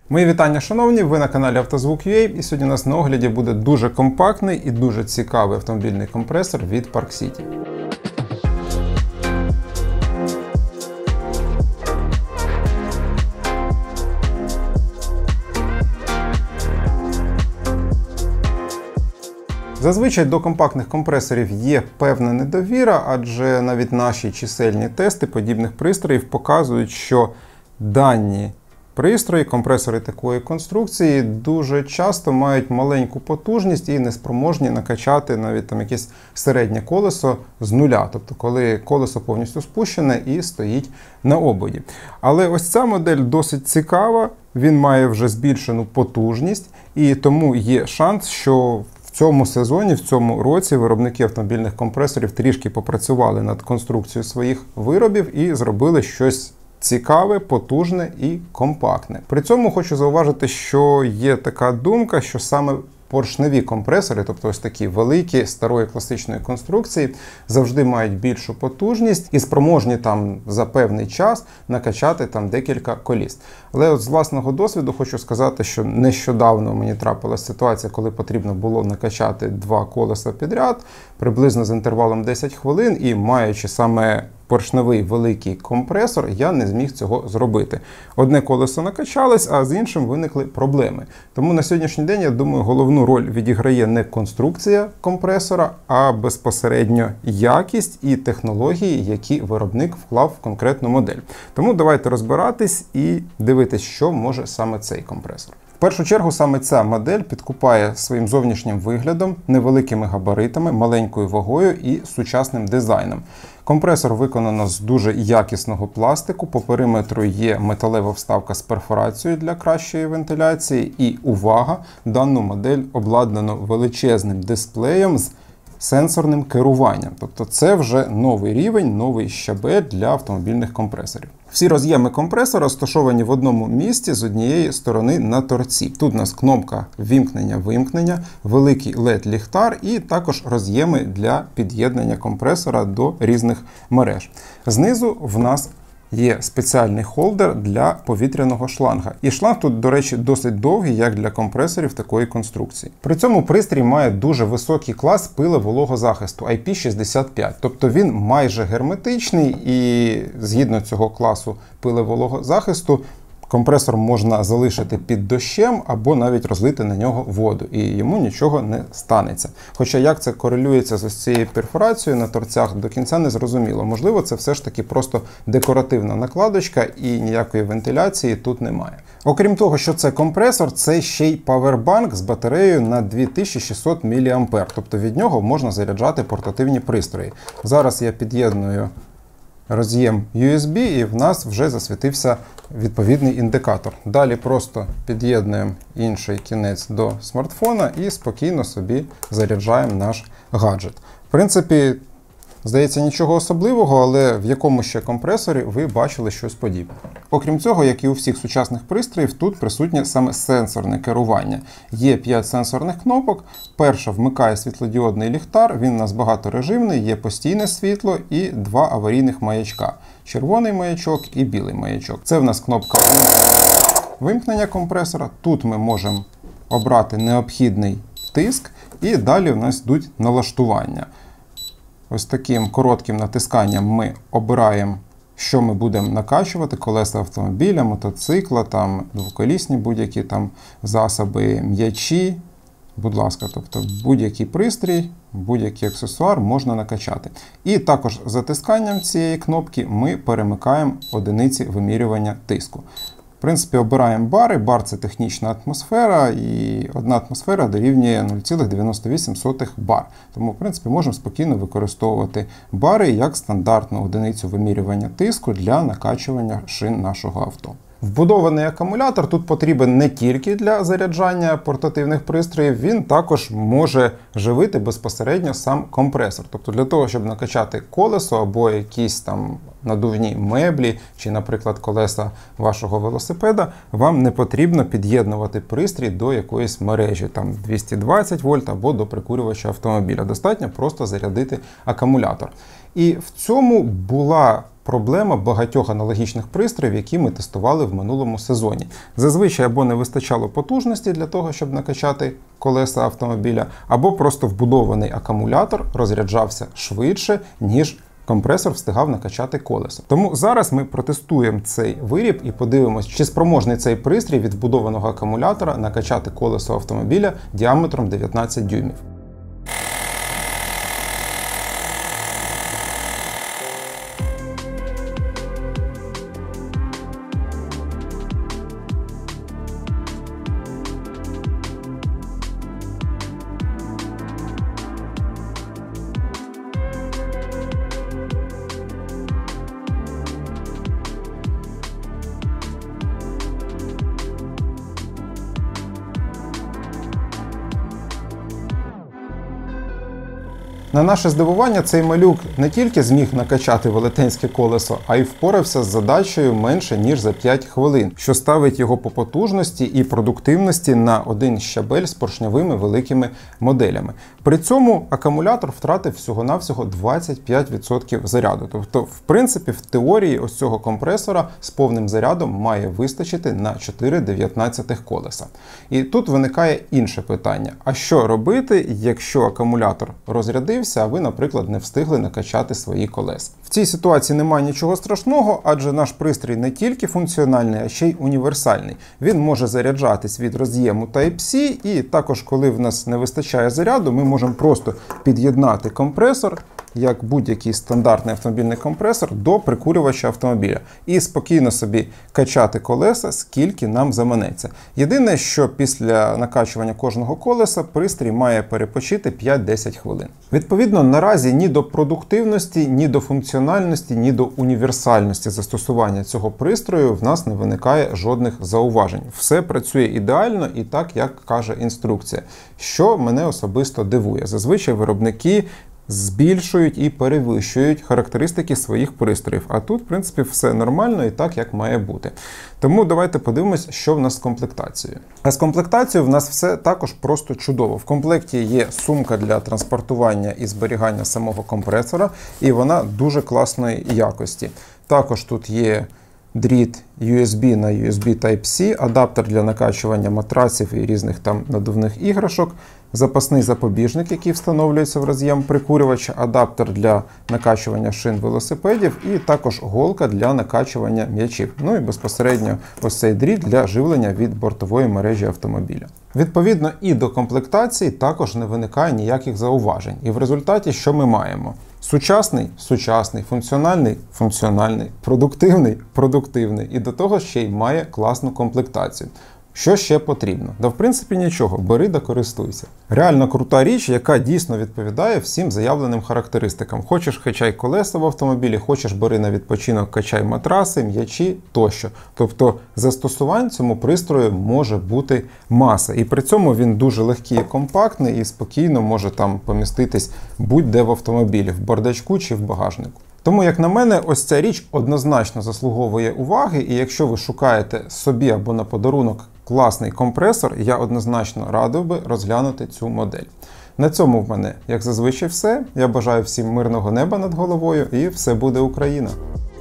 Мої вітання, шановні, ви на каналі Автозвук.ua, і сьогодні у нас на огляді буде дуже компактний і дуже цікавий автомобільний компресор від Park City. Зазвичай до компактних компресорів є певна недовіра, адже навіть наші чисельні тести подібних пристроїв показують, що дані пристрої, компресори такої конструкції дуже часто мають маленьку потужність і неспроможні накачати навіть там якесь середнє колесо з нуля, тобто коли колесо повністю спущене і стоїть на ободі. Але ось ця модель досить цікава, він має вже збільшену потужність, і тому є шанс, що в цьому сезоні, в цьому році виробники автомобільних компресорів трішки попрацювали над конструкцією своїх виробів і зробили щось цікаве, потужне і компактне. При цьому хочу зауважити, що є така думка, що саме поршневі компресори, тобто ось такі великі, старої класичної конструкції, завжди мають більшу потужність і спроможні там за певний час накачати там декілька коліс. Але от з власного досвіду хочу сказати, що нещодавно мені трапилася ситуація, коли потрібно було накачати 2 колеса підряд, приблизно з інтервалом 10 хвилин, і маючи саме поршневий великий компресор, я не зміг цього зробити. Одне колесо накачалось, а з іншим виникли проблеми. Тому на сьогоднішній день, я думаю, головну роль відіграє не конструкція компресора, а безпосередньо якість і технології, які виробник вклав в конкретну модель. Тому давайте розбиратись і дивитись, що може саме цей компресор. В першу чергу саме ця модель підкупає своїм зовнішнім виглядом, невеликими габаритами, маленькою вагою і сучасним дизайном. Компресор виконано з дуже якісного пластику, по периметру є металева вставка з перфорацією для кращої вентиляції і, увага, дану модель обладнано величезним дисплеєм з сенсорним керуванням. Тобто це вже новий рівень, новий щабель для автомобільних компресорів. Всі роз'єми компресора розташовані в одному місці з однієї сторони на торці. Тут у нас кнопка вімкнення-вимкнення, великий LED-ліхтар і також роз'єми для під'єднання компресора до різних мереж. Знизу в нас є спеціальний холдер для повітряного шланга. І шланг тут, до речі, досить довгий, як для компресорів такої конструкції. При цьому пристрій має дуже високий клас пилевологозахисту IP65. Тобто він майже герметичний і згідно цього класу пилевологозахисту компресор можна залишити під дощем або навіть розлити на нього воду, і йому нічого не станеться. Хоча як це корелюється з ось цією перфорацією на торцях, до кінця не зрозуміло. Можливо, це все ж таки просто декоративна накладочка і ніякої вентиляції тут немає. Окрім того, що це компресор, це ще й павербанк з батареєю на 2600 мА. Тобто від нього можна заряджати портативні пристрої. Зараз я під'єдную роз'єм USB, і в нас вже засвітився відповідний індикатор. Далі просто під'єднуємо інший кінець до смартфона і спокійно собі заряджаємо наш гаджет. В принципі, здається, нічого особливого, але в якому ще компресорі ви бачили щось подібне. Окрім цього, як і у всіх сучасних пристроїв, тут присутнє саме сенсорне керування. Є 5 сенсорних кнопок. Перша вмикає світлодіодний ліхтар, він у нас багаторежимний, є постійне світло і 2 аварійних маячка. Червоний маячок і білий маячок. Це в нас кнопка вимкнення компресора. Тут ми можемо обрати необхідний тиск і далі в нас йдуть налаштування. Ось таким коротким натисканням ми обираємо, що ми будемо накачувати: колеса автомобіля, мотоцикла, там двоколісні будь-які там засоби, м'ячі. Будь ласка, тобто будь-який пристрій, будь-який аксесуар можна накачати. І також затисканням цієї кнопки ми перемикаємо одиниці вимірювання тиску. В принципі, обираємо бари. Бар – це технічна атмосфера, і 1 атмосфера дорівнює 0,98 бар. Тому, в принципі, можемо спокійно використовувати бари як стандартну одиницю вимірювання тиску для накачування шин нашого авто. Вбудований акумулятор тут потрібен не тільки для заряджання портативних пристроїв, він також може живити безпосередньо сам компресор. Тобто для того, щоб накачати колесо або якісь там надувні меблі, чи, наприклад, колеса вашого велосипеда, вам не потрібно під'єднувати пристрій до якоїсь мережі, там 220 вольт або до прикурювача автомобіля. Достатньо просто зарядити акумулятор. І в цьому була проблема багатьох аналогічних пристроїв, які ми тестували в минулому сезоні. Зазвичай або не вистачало потужності для того, щоб накачати колеса автомобіля, або просто вбудований акумулятор розряджався швидше, ніж компресор встигав накачати колесо. Тому зараз ми протестуємо цей виріб і подивимось, чи спроможний цей пристрій від вбудованого акумулятора накачати колесо автомобіля діаметром 19 дюймів. На наше здивування, цей малюк не тільки зміг накачати велетенське колесо, а й впорався з задачею менше, ніж за 5 хвилин, що ставить його по потужності і продуктивності на один щабель з поршневими великими моделями. При цьому акумулятор втратив всього-навсього 25% заряду. Тобто, в принципі, в теорії ось цього компресора з повним зарядом має вистачити на 4/19 колеса. І тут виникає інше питання. А що робити, якщо акумулятор розрядився, а ви, наприклад, не встигли накачати свої колеса? В цій ситуації немає нічого страшного, адже наш пристрій не тільки функціональний, а ще й універсальний. Він може заряджатись від роз'єму Type-C, і також, коли в нас не вистачає заряду, ми можемо просто під'єднати компресор, як будь-який стандартний автомобільний компресор, до прикурювача автомобіля і спокійно собі качати колеса, скільки нам заманеться. Єдине, що після накачування кожного колеса пристрій має перепочити 5-10 хвилин. Відповідно, наразі ні до продуктивності, ні до функціональності, ні до універсальності застосування цього пристрою в нас не виникає жодних зауважень. Все працює ідеально і так, як каже інструкція. Що мене особисто дивує. Зазвичай виробники збільшують і перевищують характеристики своїх пристроїв. А тут, в принципі, все нормально і так, як має бути. Тому давайте подивимось, що в нас з комплектацією. А з комплектацією в нас все також просто чудово. В комплекті є сумка для транспортування і зберігання самого компресора, і вона дуже класної якості. Також тут є дріт USB на USB Type-C, адаптер для накачування матраців і різних там надувних іграшок, запасний запобіжник, який встановлюється в роз'єм прикурювача, адаптер для накачування шин велосипедів і також голка для накачування м'ячів. Ну і безпосередньо ось цей дріт для живлення від бортової мережі автомобіля. Відповідно, і до комплектації також не виникає ніяких зауважень. І в результаті що ми маємо? Сучасний – сучасний, функціональний – функціональний, продуктивний – продуктивний. І до того ще й має класну комплектацію. Що ще потрібно? Да, в принципі, нічого. Бери да користуйся. Реально крута річ, яка дійсно відповідає всім заявленим характеристикам. Хочеш – качай колеса в автомобілі, хочеш – бери на відпочинок, качай матраси, м'ячі тощо. Тобто застосувань цьому пристрою може бути маса. І при цьому він дуже легкий і компактний і спокійно може там поміститись будь-де в автомобілі, в бардачку чи в багажнику. Тому, як на мене, ось ця річ однозначно заслуговує уваги, і якщо ви шукаєте собі або на подарунок класний компресор, я однозначно радив би розглянути цю модель. На цьому в мене, як зазвичай, все. Я бажаю всім мирного неба над головою і все буде Україна!